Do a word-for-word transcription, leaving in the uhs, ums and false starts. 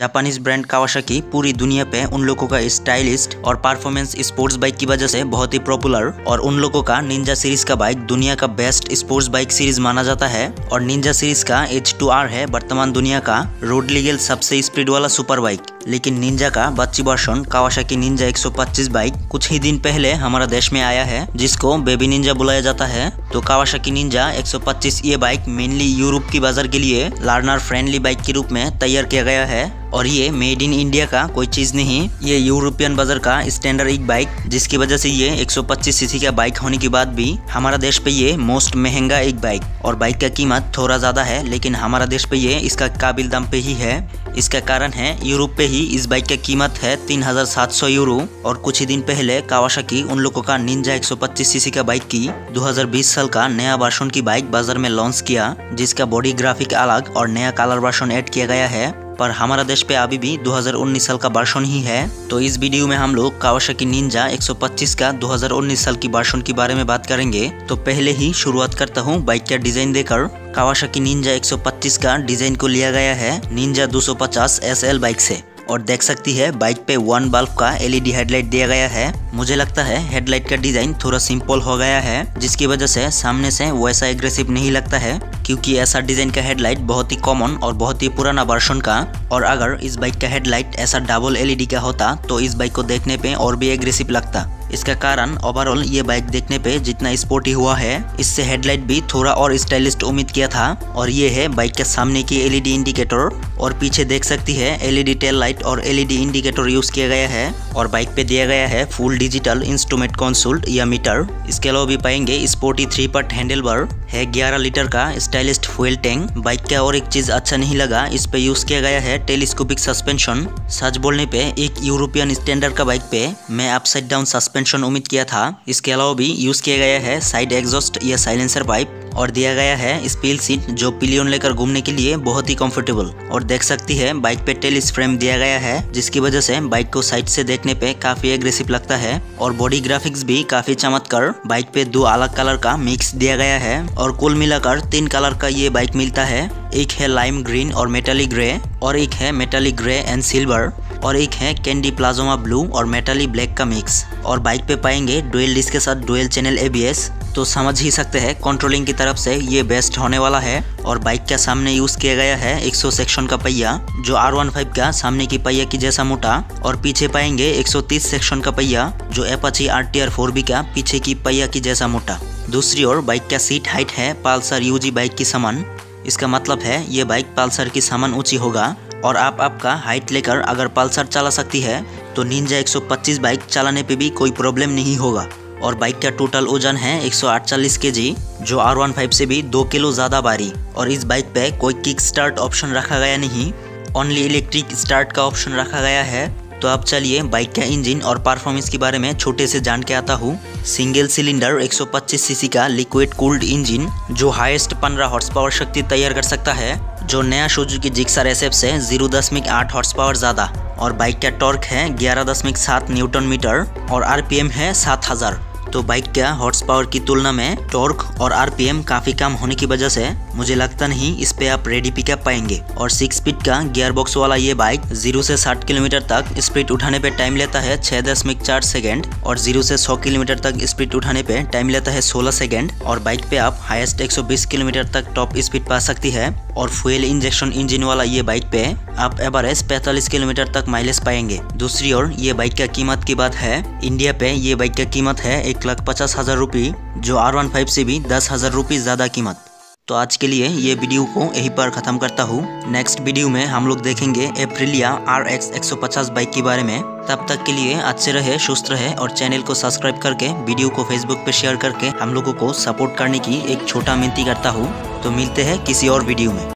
Japanese brand Kawasaki पूरी दुनिया पे उन लोगों का स्टाइलिस्ट और परफॉर्मेंस स्पोर्ट्स बाइक की वजह से बहुत ही पॉपुलर और उन लोगों का निंजा सीरीज का बाइक दुनिया का बेस्ट स्पोर्ट्स बाइक सीरीज माना जाता है। और निंजा सीरीज का एच टू आर है वर्तमान दुनिया का रोड लीगल सबसे स्पीड वाला सुपर बाइक। लेकिन निंजा का बच्ची वर्षन कावासाकी निंजा एक सौ पच्चीस बाइक कुछ ही दिन पहले हमारा देश में आया है, जिसको बेबी निंजा बुलाया जाता है। तो कावासाकी निंजा एक सौ पच्चीस ये बाइक मेनली यूरोप की बाजार के लिए लर्नर फ्रेंडली बाइक के रूप में तैयार किया गया है और ये मेड इन इंडिया का कोई चीज नहीं, ये यूरोपियन बाजार का स्टैंडर्ड एक बाइक, जिसकी वजह से ये एक सौ पच्चीस सीसी का बाइक होने के बाद भी हमारा देश पे ये मोस्ट महंगा एक बाइक और बाइक का कीमत थोड़ा ज्यादा है, लेकिन हमारा देश पे ये इसका काबिल दाम पे ही है। इसका कारण है यूरोप पे ही इस बाइक की कीमत है तीन हजार सात सौ यूरो और कुछ ही दिन पहले कावासाकी उन लोगों का निंजा एक सौ पच्चीस सीसी का बाइक की दो हज़ार बीस साल का नया वर्जन की बाइक बाजार में लॉन्च किया, जिसका बॉडी ग्राफिक अलग और नया कलर वर्जन ऐड किया गया है। पर हमारा देश पे अभी भी दो हज़ार उन्नीस साल का वर्जन ही है। तो इस वीडियो में हम लोग कावासाकी निंजा एक सौ पच्चीस का दो हज़ार उन्नीस साल की वर्जन के बारे में बात करेंगे। तो पहले ही शुरुआत करता हूँ बाइक का डिजाइन देकर। कावासाकी निंजा एक सौ पच्चीस का डिजाइन को लिया गया है निंजा दो सौ पचास एस एल बाइक से और देख सकती है बाइक पे वन बल्ब का एल ई डी हेडलाइट दिया गया है। मुझे लगता है हेडलाइट का डिजाइन थोड़ा सिंपल हो गया है, जिसकी वजह से सामने से वैसा एग्रेसिव नहीं लगता है, क्योंकि ऐसा डिजाइन का हेडलाइट बहुत ही कॉमन और बहुत ही पुराना वर्जन का। और अगर इस बाइक का हेडलाइट ऐसा डबल एल ई डी का होता तो इस बाइक को देखने पे और भी एग्रेसिव लगता। इसका कारण ओवरऑल ये बाइक देखने पे जितना स्पोर्टी हुआ है, इससे हेडलाइट भी थोड़ा और स्टाइलिश उम्मीद किया था। और ये है बाइक के सामने की एल ई डी इंडिकेटर और पीछे देख सकती है L E D tail light और L E D indicator use किया गया है। और बाइक पे दिया गया है फुल डिजिटल इंस्ट्रूमेंट कंसोल या मीटर। इसके अलावा भी पाएंगे sporty three part handle bar है, ग्यारह लीटर का स्टाइलिश फ्यूल टैंक। बाइक का और एक चीज अच्छा नहीं लगा, इस पे यूज किया गया है टेलीस्कोपिक सस्पेंशन। सच बोलने पे एक यूरोपियन स्टैंडर्ड का बाइक पे मैं अपसाइड डाउन सस्पेंशन उम्मीद किया था। इसके अलावा भी यूज किया गया है साइड एग्जॉस्ट या साइलेंसर पाइप और दिया गया है स्पील सीट, जो पिलियन लेकर घूमने के लिए बहुत ही कंफर्टेबल। और देख सकती है बाइक पे टेलिस फ्रेम दिया गया है, जिसकी वजह से बाइक को साइड से देखने पे काफी एग्रेसिव लगता है। और बॉडी ग्राफिक्स भी काफी चमत्कार, बाइक पे दो अलग कलर का मिक्स दिया गया है और कुल मिलाकर तीन कलर का ये बाइक मिलता है। एक है लाइम ग्रीन और मेटालिक ग्रे और एक है मेटालिक ग्रे एंड सिल्वर और एक है कैंडी प्लाज्मा ब्लू और मेटालिक ब्लैक का मिक्स। और बाइक पे पाएंगे डुअल डिस्क के साथ dual channel A B S, तो समझ ही सकते हैं कंट्रोलिंग की तरफ से ये बेस्ट होने वाला है। और बाइक का सामने यूज किया गया है सौ सेक्शन का पहिया, जो आर वन फाइव का सामने की पहिया की जैसा मोटा, और पीछे पाएंगे एक सौ तीस सेक्शन का पहिया, जो Apache R T R four B का पीछे की पहिया की जैसा मोटा। दूसरी ओर बाइक का सीट हाइट है पल्सर यू जी बाइक की समान। इसका मतलब है ये बाइक पल्सर की समान ऊंची होगा और आप आपका हाइट लेकर अगर पल्सर चला सकती है तो निंजा एक सौ पच्चीस बाइक चलाने पे भी कोई प्रॉब्लम नहीं होगा। और बाइक का टोटल वजन है एक सौ अड़तालीस केजी, जो आर वन फाइव से भी दो किलो ज्यादा भारी। और इस बाइक पे कोई किक स्टार्ट ऑप्शन रखा गया नहीं, ओनली इलेक्ट्रिक स्टार्ट का ऑप्शन रखा गया है। तो अब चलिए बाइक का इंजन और परफॉर्मेंस के बारे में छोटे से जान के आता हूँ। सिंगल सिलेंडर एक सौ पच्चीस सीसी का लिक्विड कूल्ड इंजन, जो हाईएस्ट पंद्रह हॉर्स पावर शक्ति तैयार कर सकता है, जो नया सुजुकी जिक्सर एस एफ से जीरो दशमिक आठ हॉर्स पावर ज्यादा। और बाइक का टॉर्क है ग्यारह दशमिक सात न्यूटन मीटर और आर पी एम है सात हजार। तो बाइक का हॉर्स पावर की तुलना में टॉर्क और आर पी एम काफी कम होने की वजह से मुझे लगता नहीं इस पे आप रेडी पिकअप पाएंगे। और सिक्स स्पीड का गियर बॉक्स वाला ये बाइक जीरो से साठ किलोमीटर तक स्पीड उठाने पे टाइम लेता है छह दशमिक चार सेकंड और जीरो से सौ किलोमीटर तक स्पीड उठाने पे टाइम लेता है सोलह सेकंड। और बाइक पे आप हाईएस्ट एक सौ बीस किलोमीटर तक टॉप स्पीड पा सकती है। और फ्यूल इंजेक्शन इंजन वाला ये बाइक पे आप एवरेज पैंतालीस किलोमीटर तक माइलेज पाएंगे। दूसरी ओर ये बाइक का कीमत की बात है, इंडिया पे ये बाइक का कीमत है एक लाख पचास हजार रुपये, जो आर वन फाइव से भी दस हजार रुपये ज्यादा कीमत। तो आज के लिए ये वीडियो को यहीं पर खत्म करता हूँ। नेक्स्ट वीडियो में हम लोग देखेंगे एप्रिलिया आर एक्स एक सौ पचास बाइक के बारे में। तब तक के लिए अच्छे रहे, सुस्त रहे और चैनल को सब्सक्राइब करके वीडियो को फेसबुक पे शेयर करके हम लोगों को सपोर्ट करने की एक छोटा विनती करता हूँ। तो मिलते हैं किसी और वीडियो में।